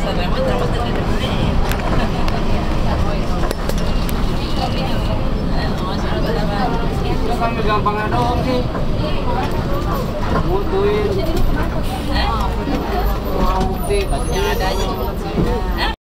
Kami gampang doang sih. Mutuin. Bukti, kasih adanya.